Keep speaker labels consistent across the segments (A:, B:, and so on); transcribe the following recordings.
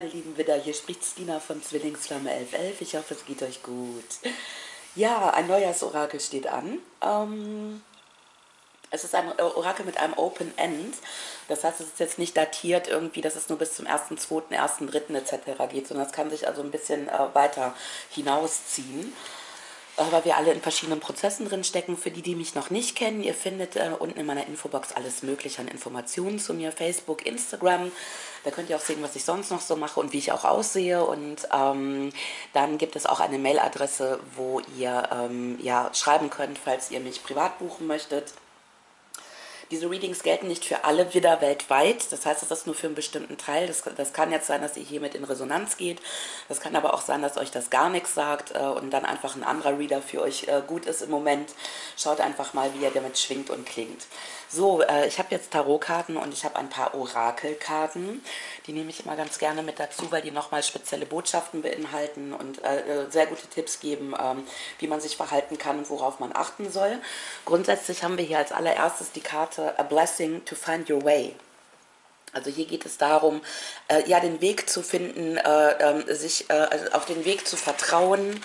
A: Meine lieben Widder, hier spricht Stina von Zwillingsflamme 1111. Ich hoffe, es geht euch gut. Ja, ein Neujahrsorakel steht an. Es ist ein Orakel mit einem Open End. Das heißt, es ist jetzt nicht datiert irgendwie, dass es nur bis zum 1.2., 1.3. etc. geht, sondern es kann sich also ein bisschen weiter hinausziehen, weil wir alle in verschiedenen Prozessen drin stecken. Für die, die mich noch nicht kennen, ihr findet unten in meiner Infobox alles Mögliche an Informationen zu mir, Facebook, Instagram. Da könnt ihr auch sehen, was ich sonst noch so mache und wie ich auch aussehe. Und dann gibt es auch eine Mailadresse, wo ihr ja, schreiben könnt, falls ihr mich privat buchen möchtet. Diese Readings gelten nicht für alle Widder weltweit. Das heißt, es ist nur für einen bestimmten Teil. Das kann jetzt sein, dass ihr hiermit in Resonanz geht. Das kann aber auch sein, dass euch das gar nichts sagt und dann einfach ein anderer Reader für euch gut ist im Moment. Schaut einfach mal, wie er damit schwingt und klingt. So, ich habe jetzt Tarotkarten und ich habe ein paar Orakelkarten. Die nehme ich immer ganz gerne mit dazu, weil die nochmal spezielle Botschaften beinhalten und sehr gute Tipps geben, wie man sich verhalten kann und worauf man achten soll. Grundsätzlich haben wir hier als allererstes die Karte A Blessing to Find Your Way. Also hier geht es darum, ja, den Weg zu finden, sich also auf den Weg zu vertrauen,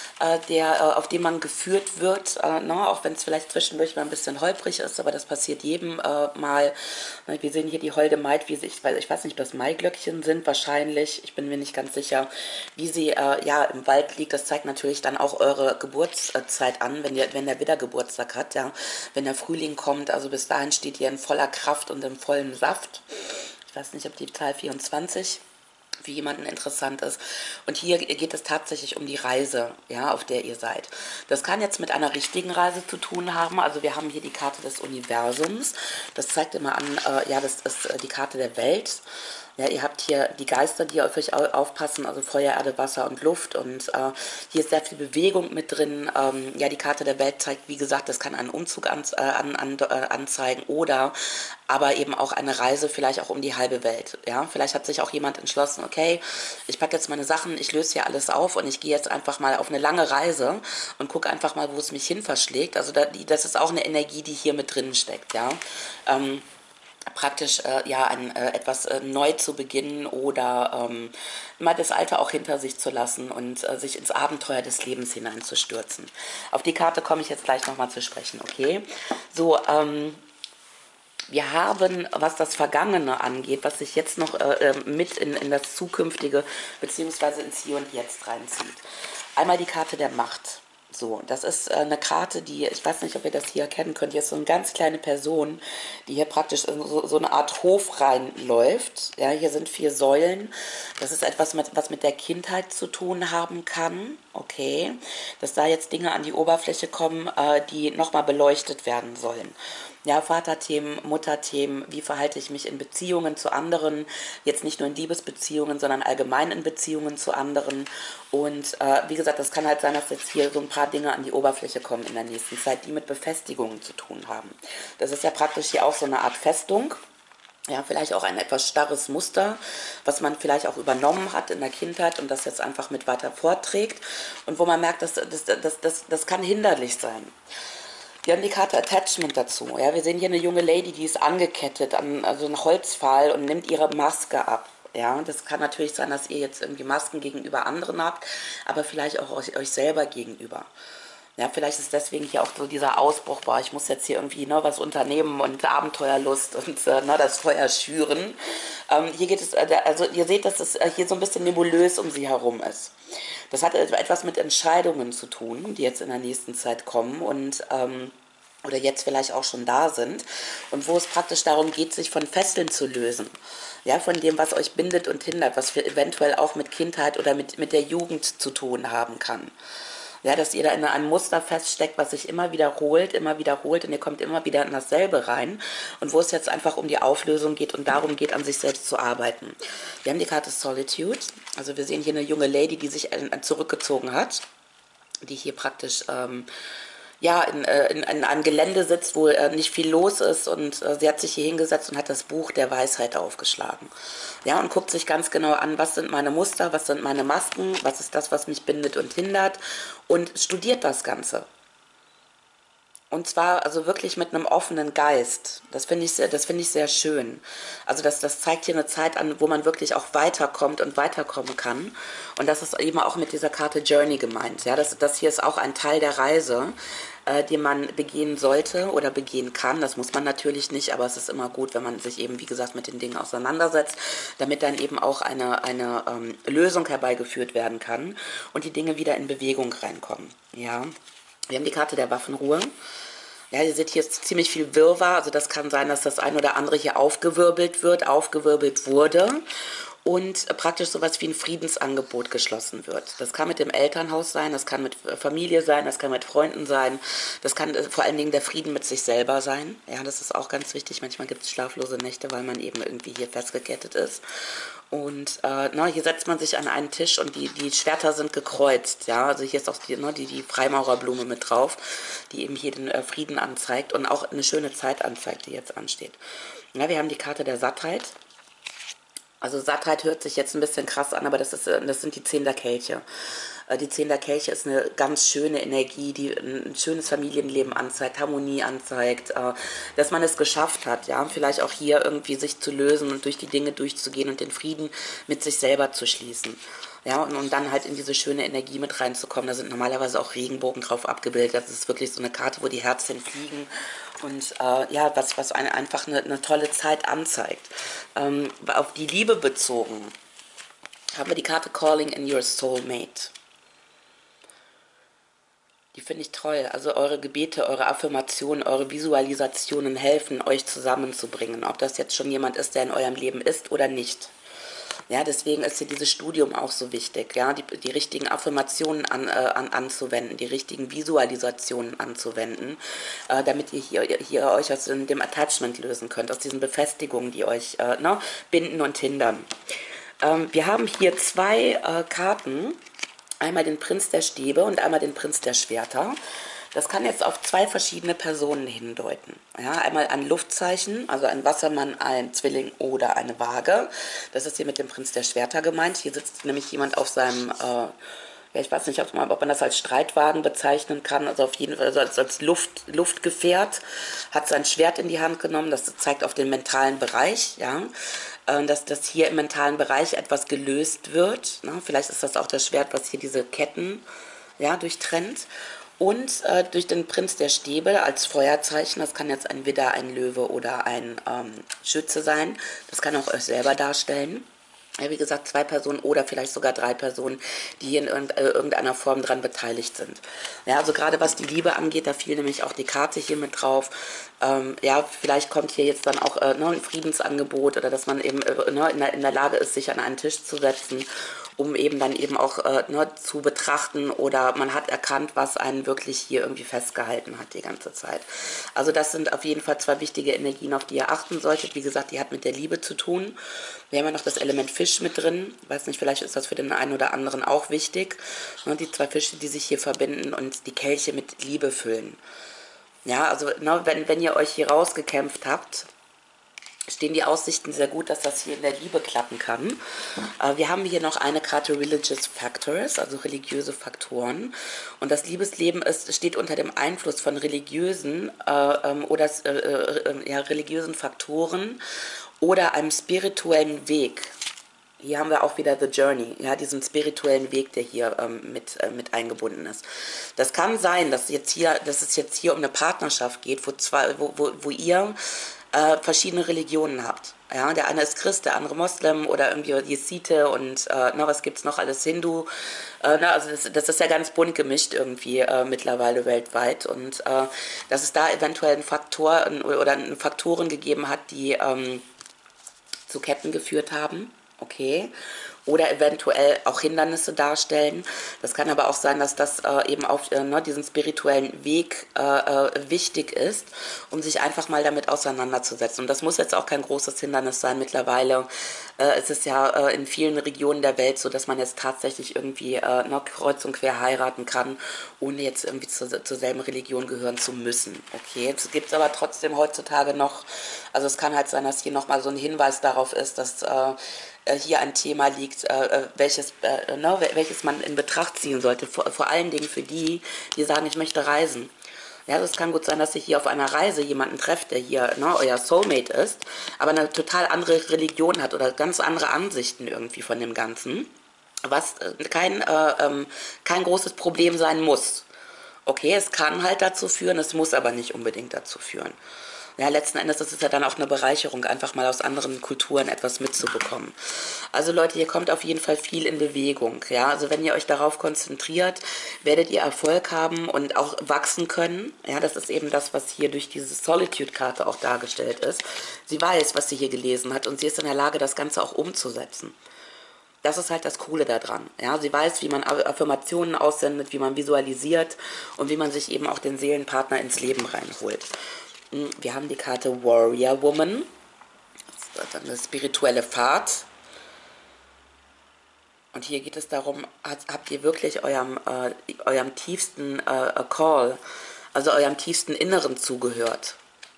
A: auf dem man geführt wird, ne? Auch wenn es vielleicht zwischendurch mal ein bisschen holprig ist, aber das passiert jedem mal. Wir sehen hier die holde Maid, wie sie, ich weiß nicht, ob das Maiglöckchen sind, wahrscheinlich, ich bin mir nicht ganz sicher, wie sie ja, im Wald liegt. Das zeigt natürlich dann auch eure Geburtszeit an, wenn der Widder Geburtstag hat, ja, wenn der Frühling kommt, also bis dahin steht ihr in voller Kraft und im vollen Saft. Ich weiß nicht, ob die Zahl 24 für jemanden interessant ist. Und hier geht es tatsächlich um die Reise, ja, auf der ihr seid. Das kann jetzt mit einer richtigen Reise zu tun haben. Also wir haben hier die Karte des Universums. Das zeigt immer an, ja, das ist die Karte der Welt. Ja, ihr habt hier die Geister, die auf euch aufpassen, also Feuer, Erde, Wasser und Luft. Und hier ist sehr viel Bewegung mit drin. Ja, die Karte der Welt zeigt, wie gesagt, das kann einen Umzug anzeigen oder aber eben auch eine Reise vielleicht auch um die halbe Welt. Ja, vielleicht hat sich auch jemand entschlossen, okay, ich packe jetzt meine Sachen, ich löse hier alles auf und ich gehe jetzt einfach mal auf eine lange Reise und gucke einfach mal, wo es mich hin verschlägt. Also das ist auch eine Energie, die hier mit drin steckt, ja. Praktisch ja etwas neu zu beginnen oder mal das Alte auch hinter sich zu lassen und sich ins Abenteuer des Lebens hineinzustürzen. Auf die Karte komme ich jetzt gleich nochmal zu sprechen, okay? So, wir haben, was das Vergangene angeht, was sich jetzt noch mit in das Zukünftige beziehungsweise ins Hier und Jetzt reinzieht. Einmal die Karte der Macht. So, das ist eine Karte, die, ich weiß nicht, ob ihr das hier erkennen könnt, hier ist so eine ganz kleine Person, die hier praktisch in so eine Art Hof reinläuft. Ja, hier sind 4 Säulen. Das ist etwas, was mit der Kindheit zu tun haben kann. Okay, dass da jetzt Dinge an die Oberfläche kommen, die nochmal beleuchtet werden sollen. Ja, Vaterthemen, Mutterthemen, wie verhalte ich mich in Beziehungen zu anderen, jetzt nicht nur in Liebesbeziehungen, sondern allgemein in Beziehungen zu anderen. Und wie gesagt, das kann halt sein, dass jetzt hier so ein paar Dinge an die Oberfläche kommen in der nächsten Zeit, die mit Befestigungen zu tun haben. Das ist ja praktisch hier auch so eine Art Festung. Ja, vielleicht auch ein etwas starres Muster, was man vielleicht auch übernommen hat in der Kindheit und das jetzt einfach mit weiter vorträgt und wo man merkt, das kann hinderlich sein. Wir haben die Karte Attachment dazu. Ja, wir sehen hier eine junge Lady, die ist angekettet an also einen Holzpfahl und nimmt ihre Maske ab. Ja, das kann natürlich sein, dass ihr jetzt irgendwie Masken gegenüber anderen habt, aber vielleicht auch euch selber gegenüber. Ja, vielleicht ist deswegen hier auch so dieser Ausbruch, boah, ich muss jetzt hier irgendwie was unternehmen und Abenteuerlust und das Feuer schüren. Hier geht es, also ihr seht, dass es hier so ein bisschen nebulös um sie herum ist. Das hat etwas mit Entscheidungen zu tun, die jetzt in der nächsten Zeit kommen und oder jetzt vielleicht auch schon da sind und wo es praktisch darum geht, sich von Fesseln zu lösen. Ja, von dem, was euch bindet und hindert, was eventuell auch mit Kindheit oder mit der Jugend zu tun haben kann. Ja, dass ihr da in einem Muster feststeckt, was sich immer wiederholt und ihr kommt immer wieder in dasselbe rein und wo es jetzt einfach um die Auflösung geht und darum geht, an sich selbst zu arbeiten. Wir haben die Karte Solitude, also wir sehen hier eine junge Lady, die sich zurückgezogen hat, die hier praktisch ja, in einem Gelände sitzt, wo nicht viel los ist und sie hat sich hier hingesetzt und hat das Buch der Weisheit aufgeschlagen. Ja, und guckt sich ganz genau an, was sind meine Muster, was sind meine Masken, was ist das, was mich bindet und hindert und studiert das Ganze. Und zwar also wirklich mit einem offenen Geist. Das finde ich sehr schön. Also das zeigt hier eine Zeit an, wo man wirklich auch weiterkommt und weiterkommen kann. Und das ist eben auch mit dieser Karte Journey gemeint. Ja, das hier ist auch ein Teil der Reise, die man begehen sollte oder begehen kann. Das muss man natürlich nicht, aber es ist immer gut, wenn man sich eben, wie gesagt, mit den Dingen auseinandersetzt, damit dann eben auch eine Lösung herbeigeführt werden kann und die Dinge wieder in Bewegung reinkommen. Ja. Wir haben die Karte der Waffenruhe. Ja, ihr seht hier ist ziemlich viel Wirrwarr. Also das kann sein, dass das ein oder andere hier aufgewirbelt wird, aufgewirbelt wurde und praktisch sowas wie ein Friedensangebot geschlossen wird. Das kann mit dem Elternhaus sein, das kann mit Familie sein, das kann mit Freunden sein, das kann vor allen Dingen der Frieden mit sich selber sein. Ja, das ist auch ganz wichtig. Manchmal gibt es schlaflose Nächte, weil man eben irgendwie hier festgekettet ist. Und hier setzt man sich an einen Tisch und die Schwerter sind gekreuzt. Ja, also hier ist auch die Freimaurerblume mit drauf, die eben hier den Frieden anzeigt und auch eine schöne Zeit anzeigt, die jetzt ansteht. Ja, wir haben die Karte der Sattheit. Also Sattheit hört sich jetzt ein bisschen krass an, aber das sind die 10 der Kelche. Die 10 der Kelche ist eine ganz schöne Energie, die ein schönes Familienleben anzeigt, Harmonie anzeigt, dass man es geschafft hat, ja, vielleicht auch hier irgendwie sich zu lösen und durch die Dinge durchzugehen und den Frieden mit sich selber zu schließen. Ja, und dann halt in diese schöne Energie mit reinzukommen. Da sind normalerweise auch Regenbogen drauf abgebildet. Das ist wirklich so eine Karte, wo die Herzchen fliegen und was einfach eine tolle Zeit anzeigt. Auf die Liebe bezogen haben wir die Karte Calling in Your Soulmate. Die finde ich toll. Also eure Gebete, eure Affirmationen, eure Visualisationen helfen, euch zusammenzubringen. Ob das jetzt schon jemand ist, der in eurem Leben ist oder nicht. Ja, deswegen ist hier dieses Studium auch so wichtig, ja, die richtigen Affirmationen anzuwenden, die richtigen Visualisationen anzuwenden, damit ihr hier euch aus dem Attachment lösen könnt, aus diesen Befestigungen, die euch binden und hindern. Wir haben hier 2 Karten, einmal den Prinz der Stäbe und einmal den Prinz der Schwerter. Das kann jetzt auf 2 verschiedene Personen hindeuten. Ja, einmal ein Luftzeichen, also ein Wassermann, ein Zwilling oder eine Waage. Das ist hier mit dem Prinz der Schwerter gemeint. Hier sitzt nämlich jemand auf seinem, ich weiß nicht, ob man das als Streitwagen bezeichnen kann, also auf jeden Fall also als Luftgefährt, hat sein Schwert in die Hand genommen. Das zeigt auf den mentalen Bereich, ja, dass hier im mentalen Bereich etwas gelöst wird. Ne? Vielleicht ist das auch das Schwert, was hier diese Ketten durchtrennt. Und durch den Prinz der Stäbe als Feuerzeichen, das kann jetzt ein Widder, ein Löwe oder ein Schütze sein, das kann auch euch selber darstellen. Ja, wie gesagt, 2 Personen oder vielleicht sogar 3 Personen, die hier in irgendeiner Form dran beteiligt sind. Ja, also gerade was die Liebe angeht, da fiel nämlich auch die Karte hier mit drauf. Vielleicht kommt hier jetzt dann auch ein Friedensangebot oder dass man eben in der Lage ist, sich an einen Tisch zu setzen, um eben dann eben auch zu betrachten oder man hat erkannt, was einen wirklich hier irgendwie festgehalten hat die ganze Zeit. Also das sind auf jeden Fall 2 wichtige Energien, auf die ihr achten solltet. Wie gesagt, die hat mit der Liebe zu tun. Wir haben ja noch das Element Fisch mit drin. Weiß nicht, vielleicht ist das für den einen oder anderen auch wichtig. Die 2 Fische, die sich hier verbinden und die Kelche mit Liebe füllen. Ja, also wenn ihr euch hier rausgekämpft habt, stehen die Aussichten sehr gut, dass das hier in der Liebe klappen kann. Wir haben hier noch eine Karte Religious Factors, also religiöse Faktoren. Und das Liebesleben steht unter dem Einfluss von religiösen religiösen Faktoren oder einem spirituellen Weg. Hier haben wir auch wieder The Journey, ja, diesen spirituellen Weg, der hier mit eingebunden ist. Das kann sein, dass es jetzt hier um eine Partnerschaft geht, wo ihr verschiedene Religionen habt. Ja, der eine ist Christ, der andere Moslem oder irgendwie Jesite und was gibt's noch alles, Hindu. Also das ist ja ganz bunt gemischt irgendwie mittlerweile weltweit und dass es da eventuell einen Faktor oder Faktoren gegeben hat, die zu Ketten geführt haben. Okay. Oder eventuell auch Hindernisse darstellen. Das kann aber auch sein, dass das eben auf diesen spirituellen Weg wichtig ist, um sich einfach mal damit auseinanderzusetzen. Und das muss jetzt auch kein großes Hindernis sein. Mittlerweile ist es ja in vielen Regionen der Welt so, dass man jetzt tatsächlich irgendwie kreuz und quer heiraten kann, ohne jetzt irgendwie zur selben Religion gehören zu müssen. Okay, es gibt aber trotzdem heutzutage noch, also es kann halt sein, dass hier nochmal so ein Hinweis darauf ist, dass hier ein Thema liegt, welches man in Betracht ziehen sollte. Vor allen Dingen für die sagen, ich möchte reisen. Ja, es kann gut sein, dass ihr hier auf einer Reise jemanden trefft, der hier, ne, euer Soulmate ist, aber eine total andere Religion hat oder ganz andere Ansichten irgendwie von dem Ganzen, was kein großes Problem sein muss. Okay, es kann halt dazu führen, es muss aber nicht unbedingt dazu führen. Ja, letzten Endes ist es ja dann auch eine Bereicherung, einfach mal aus anderen Kulturen etwas mitzubekommen. Also Leute, hier kommt auf jeden Fall viel in Bewegung. Ja, also wenn ihr euch darauf konzentriert, werdet ihr Erfolg haben und auch wachsen können. Ja, das ist eben das, was hier durch diese Solitude-Karte auch dargestellt ist. Sie weiß, was sie hier gelesen hat und sie ist in der Lage, das Ganze auch umzusetzen. Das ist halt das Coole daran. Ja, sie weiß, wie man Affirmationen aussendet, wie man visualisiert und wie man sich eben auch den Seelenpartner ins Leben reinholt. Wir haben die Karte Warrior Woman, das ist dann eine spirituelle Fahrt. Und hier geht es darum, habt ihr wirklich eurem tiefsten Call, also eurem tiefsten Inneren zugehört.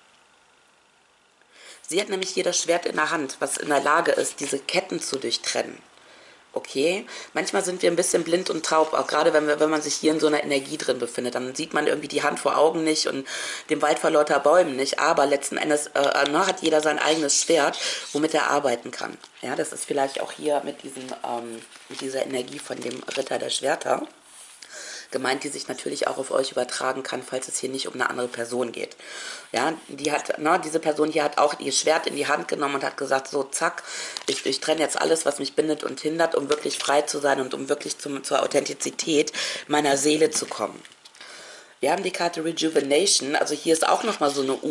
A: Sie hat nämlich hier das Schwert in der Hand, was in der Lage ist, diese Ketten zu durchtrennen. Okay, manchmal sind wir ein bisschen blind und taub, auch gerade wenn man sich hier in so einer Energie drin befindet, dann sieht man irgendwie die Hand vor Augen nicht und den Wald vor lauter Bäumen nicht, aber letzten Endes hat jeder sein eigenes Schwert, womit er arbeiten kann. Ja, das ist vielleicht auch hier mit dieser Energie von dem Ritter der Schwerter gemeint, die sich natürlich auch auf euch übertragen kann, falls es hier nicht um eine andere Person geht. Ja, diese Person hier hat auch ihr Schwert in die Hand genommen und hat gesagt, so zack, ich trenne jetzt alles, was mich bindet und hindert, um wirklich frei zu sein und um wirklich zur Authentizität meiner Seele zu kommen. Wir haben die Karte Rejuvenation, also hier ist auch nochmal so eine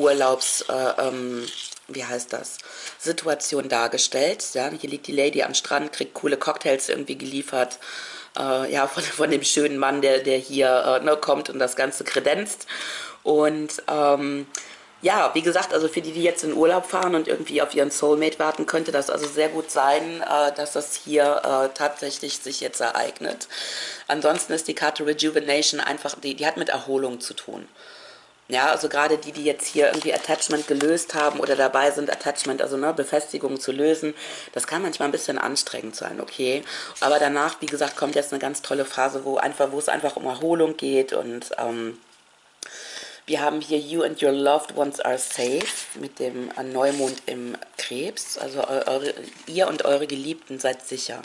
A: Situation dargestellt. Ja, hier liegt die Lady am Strand, kriegt coole Cocktails irgendwie geliefert, von dem schönen Mann, der hier kommt und das Ganze kredenzt. Und wie gesagt, also für die jetzt in Urlaub fahren und irgendwie auf ihren Soulmate warten, könnte das also sehr gut sein, dass das hier tatsächlich sich jetzt ereignet. Ansonsten ist die Karte Rejuvenation einfach, die hat mit Erholung zu tun. Ja, also gerade die jetzt hier irgendwie Attachment gelöst haben oder dabei sind, Attachment, also Befestigung zu lösen, das kann manchmal ein bisschen anstrengend sein, okay. Aber danach, wie gesagt, kommt jetzt eine ganz tolle Phase, wo es einfach um Erholung geht und wir haben hier You and your loved ones are safe mit dem Neumond im Krebs, also ihr und eure Geliebten seid sicher.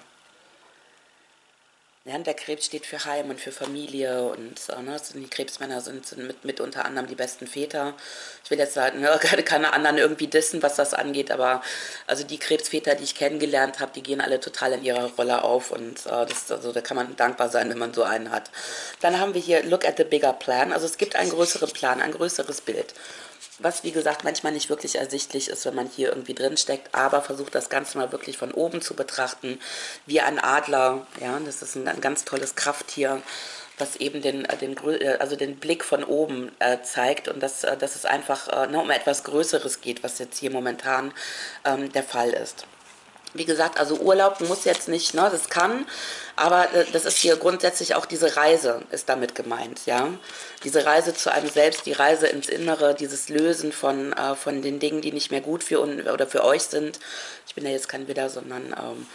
A: Ja, der Krebs steht für Heim und für Familie und die Krebsmänner sind mit unter anderem die besten Väter. Ich will jetzt sagen, keine anderen irgendwie dissen, was das angeht, aber also die Krebsväter, die ich kennengelernt habe, die gehen alle total in ihrer Rolle auf und da kann man dankbar sein, wenn man so einen hat. Dann haben wir hier Look at the bigger plan, also es gibt einen größeren Plan, ein größeres Bild. Was, wie gesagt, manchmal nicht wirklich ersichtlich ist, wenn man hier irgendwie drin steckt, aber versucht das Ganze mal wirklich von oben zu betrachten, wie ein Adler. Ja, das ist ein ganz tolles Krafttier, was eben den Blick von oben zeigt und dass es einfach um etwas Größeres geht, was jetzt hier momentan der Fall ist. Wie gesagt, also Urlaub muss jetzt nicht, das kann, aber das ist hier grundsätzlich auch diese Reise ist damit gemeint, ja. Diese Reise zu einem selbst, die Reise ins Innere, dieses Lösen von den Dingen, die nicht mehr gut für euch sind. Ich bin ja jetzt kein Widder, sondern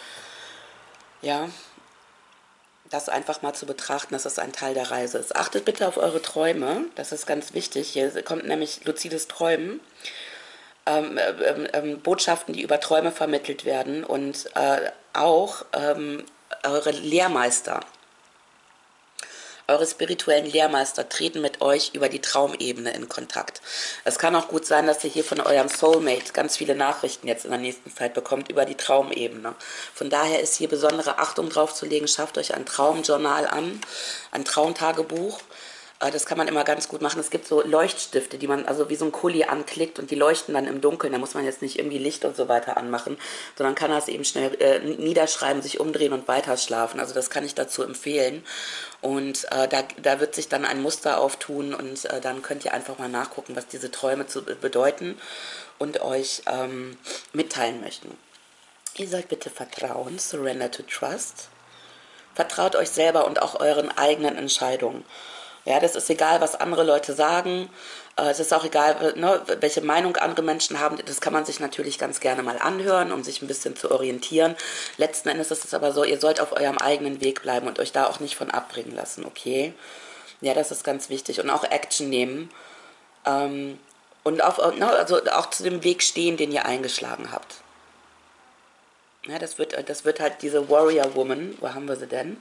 A: das einfach mal zu betrachten, dass das ein Teil der Reise ist. Achtet bitte auf eure Träume, das ist ganz wichtig. Hier kommt nämlich luzides Träumen. Botschaften, die über Träume vermittelt werden und auch eure Lehrmeister, eure spirituellen Lehrmeister treten mit euch über die Traumebene in Kontakt. Es kann auch gut sein, dass ihr hier von eurem Soulmate ganz viele Nachrichten jetzt in der nächsten Zeit bekommt über die Traumebene. Von daher ist hier besondere Achtung drauf zu legen, schafft euch ein Traumjournal an, ein Traumtagebuch. Das kann man immer ganz gut machen. Es gibt so Leuchtstifte, die man also wie so ein Kuli anklickt und die leuchten dann im Dunkeln. Da muss man jetzt nicht irgendwie Licht und so weiter anmachen, sondern kann das eben schnell niederschreiben, sich umdrehen und weiter schlafen. Also das kann ich dazu empfehlen. Und da wird sich dann ein Muster auftun und dann könnt ihr einfach mal nachgucken, was diese Träume bedeuten und euch mitteilen möchten. Ihr sollt bitte vertrauen, surrender to trust. Vertraut euch selber und auch euren eigenen Entscheidungen. Ja, das ist egal, was andere Leute sagen. Es ist auch egal, welche Meinung andere Menschen haben. Das kann man sich natürlich ganz gerne mal anhören, um sich ein bisschen zu orientieren. Letzten Endes ist es aber so, ihr sollt auf eurem eigenen Weg bleiben und euch da auch nicht von abbringen lassen, okay? Ja, das ist ganz wichtig. Und auch Action nehmen. Und also auch zu dem Weg stehen, den ihr eingeschlagen habt. Ja, das wird halt diese Warrior Woman. Wo haben wir sie denn?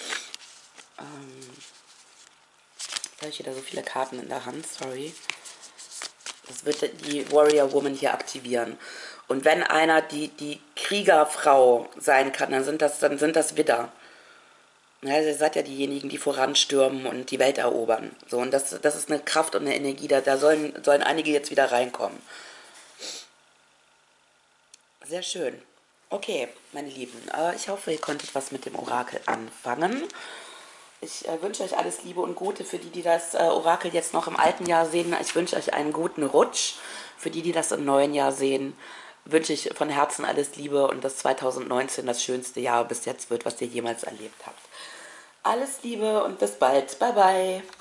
A: Jetzt habe ich wieder so viele Karten in der Hand, sorry. Das wird die Warrior Woman hier aktivieren. Und wenn einer die Kriegerfrau sein kann, dann sind das Widder. Ja, ihr seid ja diejenigen, die voranstürmen und die Welt erobern. So, und das ist eine Kraft und eine Energie, da sollen einige jetzt wieder reinkommen. Sehr schön. Okay, meine Lieben, ich hoffe, ihr konntet was mit dem Orakel anfangen. Ich wünsche euch alles Liebe und Gute für die, die das Orakel jetzt noch im alten Jahr sehen. Ich wünsche euch einen guten Rutsch. Für die, die das im neuen Jahr sehen, wünsche ich von Herzen alles Liebe und dass 2019 das schönste Jahr bis jetzt wird, was ihr jemals erlebt habt. Alles Liebe und bis bald. Bye bye.